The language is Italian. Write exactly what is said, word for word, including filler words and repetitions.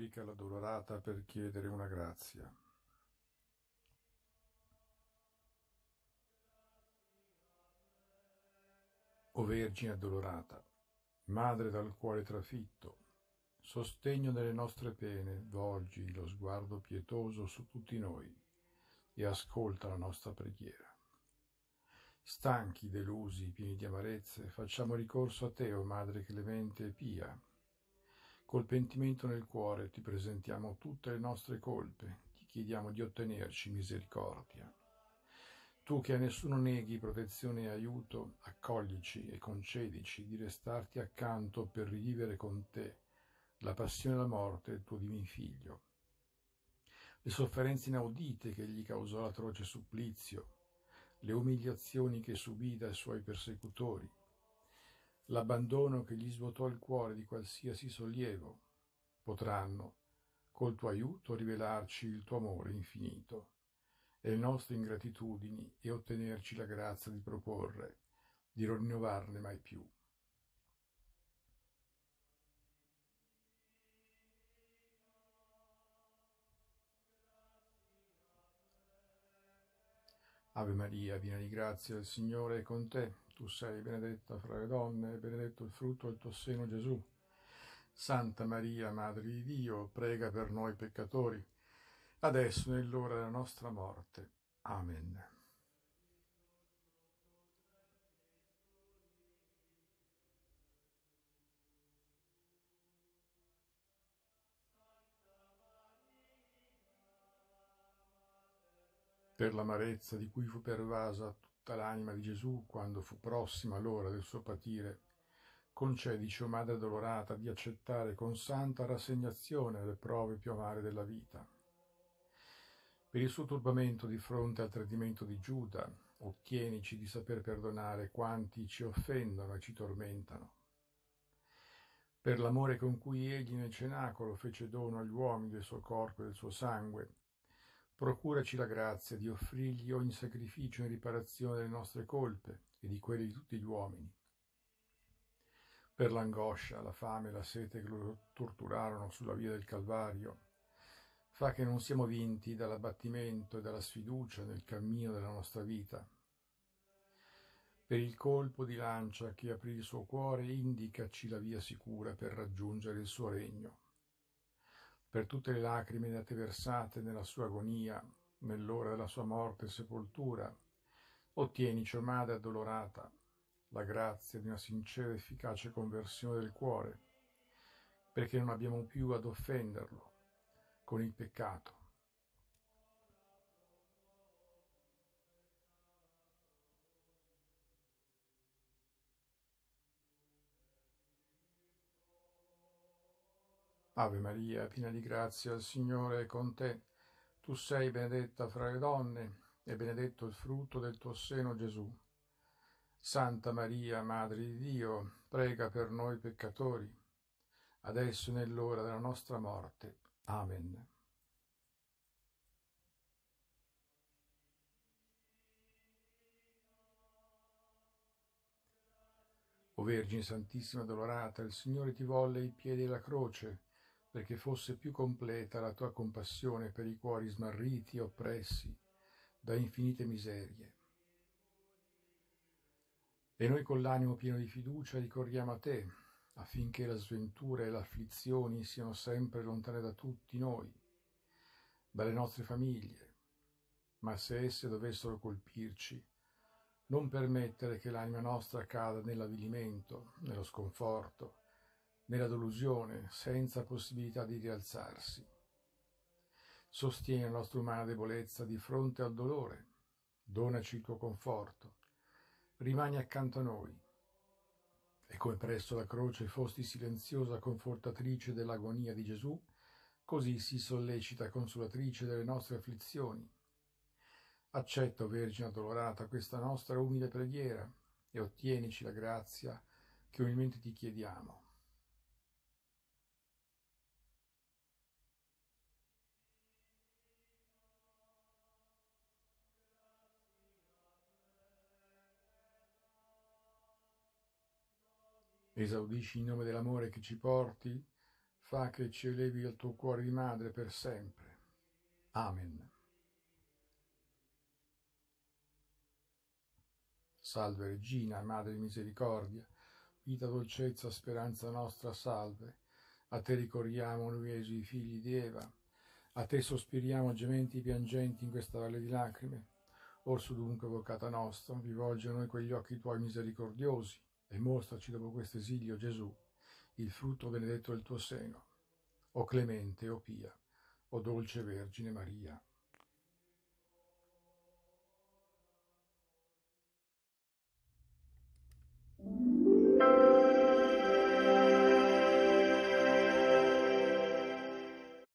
supplica l'addolorata per chiedere una grazia. O Vergine addolorata, Madre dal cuore trafitto, sostegno delle nostre pene, volgi lo sguardo pietoso su tutti noi e ascolta la nostra preghiera. Stanchi, delusi, pieni di amarezze, facciamo ricorso a te, o Madre clemente e pia. Col pentimento nel cuore ti presentiamo tutte le nostre colpe, ti chiediamo di ottenerci misericordia. Tu che a nessuno neghi protezione e aiuto, accoglici e concedici di restarti accanto per rivivere con te la passione e la morte del tuo divin Figlio. Le sofferenze inaudite che gli causò l'atroce supplizio, le umiliazioni che subì dai suoi persecutori, l'abbandono che gli svuotò il cuore di qualsiasi sollievo, potranno, col tuo aiuto, rivelarci il tuo amore infinito e le nostre ingratitudini e ottenerci la grazia di proporre, di non rinnovarne mai più. Ave Maria, piena di grazia, il Signore è con te. Tu sei benedetta fra le donne e benedetto il frutto del tuo seno, Gesù. Santa Maria, Madre di Dio, prega per noi peccatori, adesso e nell'ora della nostra morte. Amen. Per l'amarezza di cui fu pervasa tutta l'anima di Gesù quando fu prossima l'ora del suo patire, concedici, o Madre addolorata, di accettare con santa rassegnazione le prove più amare della vita. Per il suo turbamento di fronte al tradimento di Giuda, ottienici di saper perdonare quanti ci offendono e ci tormentano. Per l'amore con cui egli nel cenacolo fece dono agli uomini del suo corpo e del suo sangue, procuraci la grazia di offrirgli ogni sacrificio in riparazione delle nostre colpe e di quelle di tutti gli uomini. Per l'angoscia, la fame e la sete che lo torturarono sulla via del Calvario, fa che non siamo vinti dall'abbattimento e dalla sfiducia nel cammino della nostra vita. Per il colpo di lancia che aprì il suo cuore, indicaci la via sicura per raggiungere il suo regno. Per tutte le lacrime date versate nella sua agonia, nell'ora della sua morte e sepoltura, ottienici, o Madre addolorata, la grazia di una sincera e efficace conversione del cuore, perché non abbiamo più ad offenderlo con il peccato. Ave Maria, piena di grazia, il Signore è con te. Tu sei benedetta fra le donne e benedetto il frutto del tuo seno, Gesù. Santa Maria, Madre di Dio, prega per noi peccatori, adesso e nell'ora della nostra morte. Amen. O Vergine Santissima Addolorata, il Signore ti volle ai piedi della croce, perché fosse più completa la tua compassione per i cuori smarriti e oppressi da infinite miserie. E noi con l'animo pieno di fiducia ricorriamo a te, affinché la sventura e le afflizioni siano sempre lontane da tutti noi, dalle nostre famiglie, ma se esse dovessero colpirci, non permettere che l'anima nostra cada nell'avvilimento, nello sconforto, nella delusione, senza possibilità di rialzarsi. Sostieni la nostra umana debolezza di fronte al dolore, donaci il tuo conforto, rimani accanto a noi, e come presso la croce fosti silenziosa confortatrice dell'agonia di Gesù, così si sollecita consolatrice delle nostre afflizioni. Accetta, o Vergine addolorata, questa nostra umile preghiera e ottienici la grazia che umilmente ti chiediamo. Esaudisci in nome dell'amore che ci porti fa che ci elevi al tuo cuore di madre per sempre. Amen. Salve Regina, Madre di misericordia, vita, dolcezza, speranza nostra, salve. A te ricorriamo noi esuli figli di Eva, a te sospiriamo gementi piangenti in questa valle di lacrime. Orso dunque, vocata nostra, rivolge a noi quegli occhi tuoi misericordiosi e mostraci dopo questo esilio Gesù, il frutto benedetto del tuo seno. O clemente, o pia, o dolce Vergine Maria.